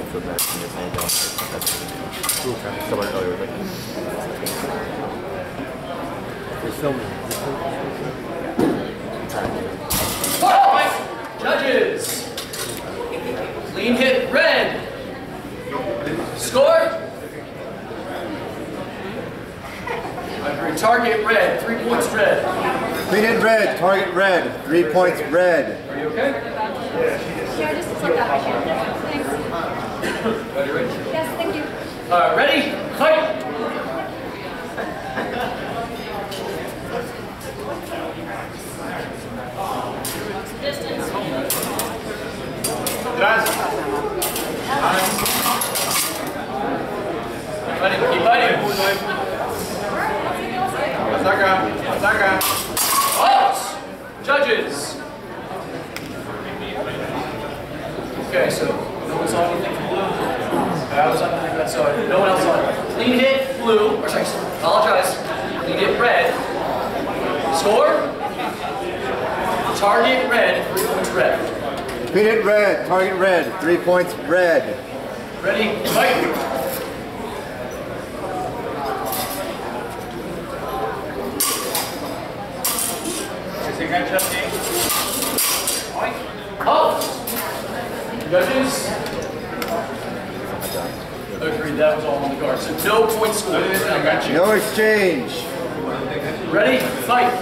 so bad. Someone earlier was like, there's so many. Judges! Clean hit red. Score? Target red, 3 points red. Clean hit red, target red, 3 points red. Are you okay? Yeah, just like that right here. Thanks. Ready, ready? Yes, thank you. Ready? Fight! Distance. Ready, keep fighting. Ataca. Out! Judges! Okay, so no one's on anything for blue. I was on anything that side. No one else on. Clean hit blue, or sorry, apologize. Clean hit red. Score? Target red, 3 points red. Clean hit red, target red, 3 points red. Ready? Fight! Oh! Judges? Agreed, that was all on the guard. So no point scored. I got you. No exchange. Ready? Fight!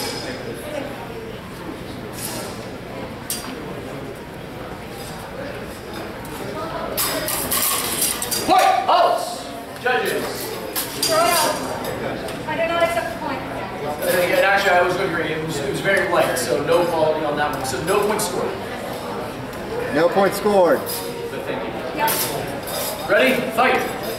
Fight! Out! Judges? Throw it out. I do not accept the point. And actually, I was going to agree. It was very light, so no quality on that one. So no point scored. No point scored. But thank you. Yep. Ready? Fight!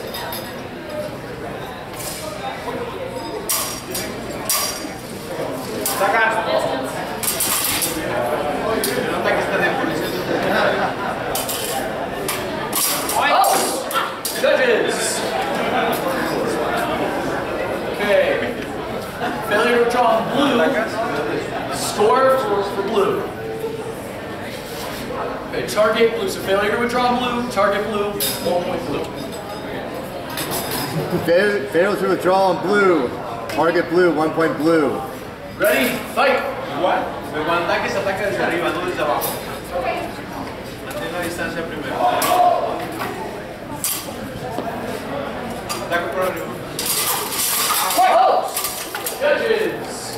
Oh! Judges! Okay. Failure to draw on blue. Score for blue. Okay, target blue. So failure to withdraw blue, target blue, 1 point blue. Fail to withdraw on blue. Target blue, 1 point blue. Ready? Fight! Igual, pero cuando ataque se ataca desde arriba, no desde abajo. Mantén la distancia primero. Ataque por arriba. Oh! Judges!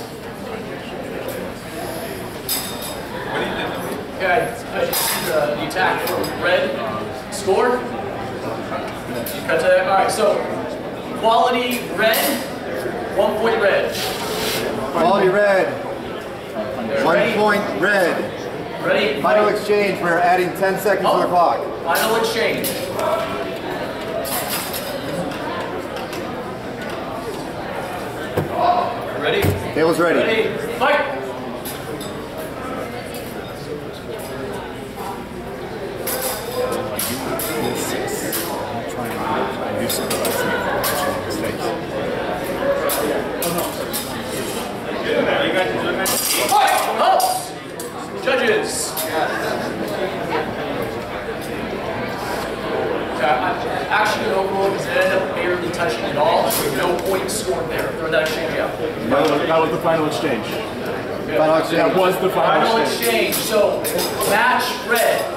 Okay, as you see the attack for red. Score? Alright, so quality red, 1 point red. Quality red, 1 Ready? point red. Ready? Final exchange, we're adding 10 seconds to the clock. Final exchange. Ready? Table's ready. Ready? Fight! Up! Judges! Actually, an overall because it ended up barely touching it all, so no point scored there. Throw that exchange out. that was the final exchange. Final exchange. That was the final exchange. Final exchange. So, match red.